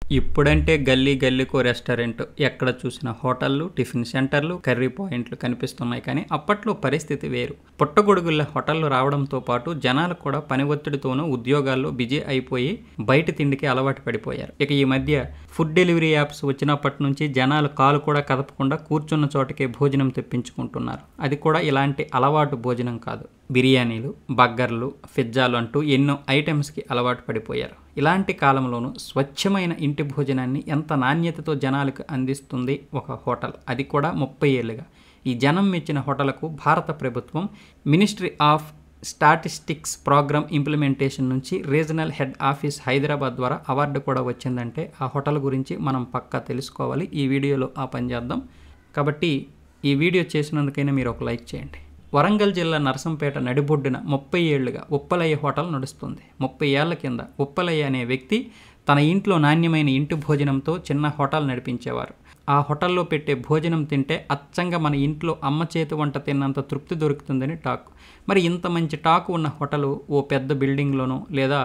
ఇప్పుడంటే గల్లీ గల్లీకో రెస్టారెంట్, ఎక్కడ చూసిన హోటళ్ళు, టిఫిన్ సెంటర్లు, కర్రీ పాయింట్లు కనిపిస్తున్నాయి. కానీ అప్పట్లో పరిస్థితి వేరు. పుట్టగొడుగుల హోటళ్ళు రావడంతో పాటు జనాలు కూడా పని ఒత్తిడితోనూ ఉద్యోగాల్లో బిజీ అయిపోయి బయట తిండికి అలవాటు పడిపోయారు. ఇక ఈ మధ్య ఫుడ్ డెలివరీ యాప్స్ వచ్చినప్పటి నుంచి జనాలు కాలు కూడా కదపకుండా కూర్చున్న చోటకే భోజనం తెప్పించుకుంటున్నారు. అది కూడా ఇలాంటి అలవాటు భోజనం కాదు. బిర్యానీలు, బర్గర్లు, పిజ్జాలు అంటూ ఎన్నో ఐటమ్స్కి అలవాటు పడిపోయారు. ఇలాంటి కాలంలోనూ స్వచ్ఛమైన ఇంటి భోజనాన్ని ఎంత నాణ్యతతో జనాలకు అందిస్తుంది ఒక హోటల్, అది కూడా 30 ఏళ్లుగా. ఈ జనం మెచ్చిన హోటళ్లకు భారత ప్రభుత్వం ministry of statistics programme implementation నుంచి రీజనల్ హెడ్ ఆఫీస్ హైదరాబాద్ ద్వారా అవార్డు కూడా వచ్చిందంటే ఆ హోటల్ గురించి మనం పక్కా తెలుసుకోవాలి. ఈ వీడియోలో ఆ పని చేద్దాం. కాబట్టి ఈ వీడియో చేసినందుకైనా మీరు ఒక లైక్ చేయండి. వరంగల్ జిల్లా నరసంపేట నడిబొడ్డున 30 ఏళ్లుగా ఉప్పలయ్య హోటల్ నడుస్తుంది. 30 ఏళ్ల కింద ఉప్పలయ్య అనే వ్యక్తి తన ఇంట్లో నాణ్యమైన ఇంటి భోజనంతో చిన్న హోటల్ నడిపించేవారు. ఆ హోటల్లో పెట్టే భోజనం తింటే అచ్చంగా మన ఇంట్లో అమ్మ చేతి వంట తిన్నంత తృప్తి దొరుకుతుందని టాక్. మరి ఇంత మంచి టాక్ ఉన్న హోటలు ఓ పెద్ద బిల్డింగ్లోనో, లేదా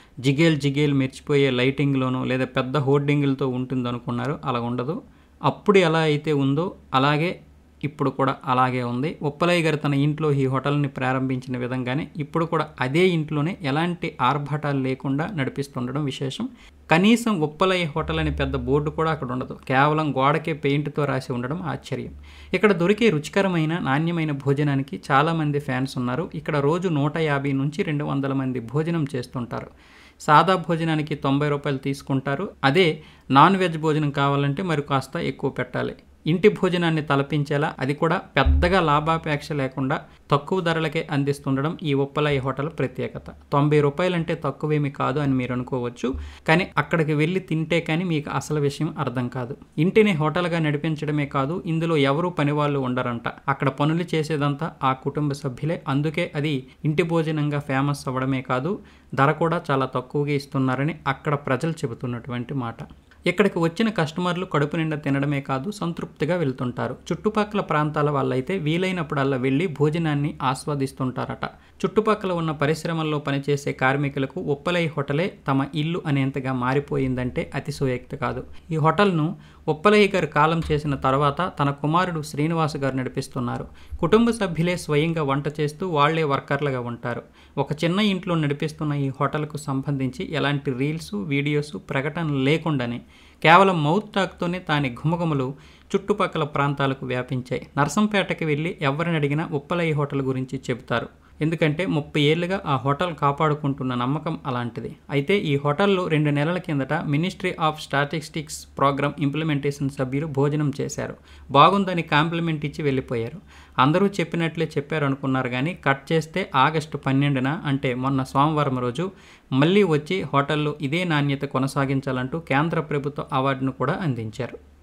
జిగేల్ మెరిచిపోయే లైటింగ్లోనో, లేదా పెద్ద హోర్డింగులతో ఉంటుందనుకున్నారు. అలా ఉండదు. అప్పుడు ఎలా అయితే ఉందో అలాగే ఇప్పుడు కూడా అలాగే ఉంది. ఉప్పలయ్య గారు తన ఇంట్లో ఈ హోటల్ని ప్రారంభించిన విధంగానే ఇప్పుడు కూడా అదే ఇంట్లోనే ఎలాంటి ఆర్భాటాలు లేకుండా నడిపిస్తుండడం విశేషం. కనీసం ఉప్పలయ్య హోటల్ అనే పెద్ద బోర్డు కూడా అక్కడ ఉండదు. కేవలం గోడకే పెయింట్తో రాసి ఉండడం ఆశ్చర్యం. ఇక్కడ దొరికే రుచికరమైన నాణ్యమైన భోజనానికి చాలామంది ఫ్యాన్స్ ఉన్నారు. ఇక్కడ రోజు 150 నుంచి 200 మంది భోజనం చేస్తుంటారు. సాదా భోజనానికి 90 రూపాయలు తీసుకుంటారు. అదే నాన్ వెజ్ భోజనం కావాలంటే మరి కాస్త ఎక్కువ పెట్టాలి. ఇంటి భోజనాన్ని తలపించేలా, అది కూడా పెద్దగా లాభాపేక్ష లేకుండా తక్కువ ధరలకే అందిస్తుండడం ఈ ఉప్పలయ్య హోటల్ ప్రత్యేకత. 90 రూపాయలంటే తక్కువేమీ కాదు అని మీరు అనుకోవచ్చు. కానీ అక్కడికి వెళ్ళి తింటే కానీ మీకు అసలు విషయం అర్థం కాదు. ఇంటిని హోటల్గా నడిపించడమే కాదు, ఇందులో ఎవరూ పనివాళ్ళు ఉండరంట. అక్కడ పనులు చేసేదంతా ఆ కుటుంబ సభ్యులే. అందుకే అది ఇంటి భోజనంగా ఫేమస్ అవ్వడమే కాదు, ధర కూడా చాలా తక్కువగా ఇస్తున్నారని అక్కడ ప్రజలు చెబుతున్నటువంటి మాట. ఇక్కడికి వచ్చిన కస్టమర్లు కడుపు నిండా తినడమే కాదు, సంతృప్తిగా వెళ్తుంటారు. చుట్టుపక్కల ప్రాంతాల వాళ్ళైతే వీలైనప్పుడల్లా వెళ్ళి భోజనాన్ని ఆస్వాదిస్తుంటారట. చుట్టుపక్కల ఉన్న పరిశ్రమల్లో పనిచేసే కార్మికులకు ఉప్పలయ్య హోటలే తమ ఇల్లు అనేంతగా మారిపోయిందంటే అతిశయోక్తి కాదు. ఈ హోటల్ను ఉప్పలయ్య గారు కాలం చేసిన తర్వాత తన కుమారుడు శ్రీనివాస్ గారు నడిపిస్తున్నారు. కుటుంబ సభ్యులే స్వయంగా వంట చేస్తూ వాళ్లే వర్కర్లుగా ఉంటారు. ఒక చిన్న ఇంట్లో నడిపిస్తున్న ఈ హోటల్కు సంబంధించి ఎలాంటి రీల్స్, వీడియోస్, ప్రకటనలు లేకుండానే కేవలం మౌత్ టాక్తోనే దాని ఘుమఘుమలు చుట్టుపక్కల ప్రాంతాలకు వ్యాపించాయి. నర్సంపేటకి వెళ్ళి ఎవరిని అడిగినా ఉప్పలయ్య హోటల్ గురించి చెబుతారు. ఎందుకంటే 30 ఏళ్లుగా ఆ హోటల్ కాపాడుకుంటున్న నమ్మకం అలాంటిది. అయితే ఈ హోటల్లో 2 నెలల కిందట ministry of statistics programme implementation సభ్యులు భోజనం చేశారు. బాగుందని కాంప్లిమెంట్ ఇచ్చి వెళ్ళిపోయారు. అందరూ చెప్పినట్లే చెప్పారు అనుకున్నారు. కానీ కట్ చేస్తే ఆగస్టు 12న, అంటే మొన్న సోమవారం రోజు మళ్ళీ వచ్చి హోటల్లో ఇదే నాణ్యత కొనసాగించాలంటూ కేంద్ర ప్రభుత్వ అవార్డును కూడా అందించారు.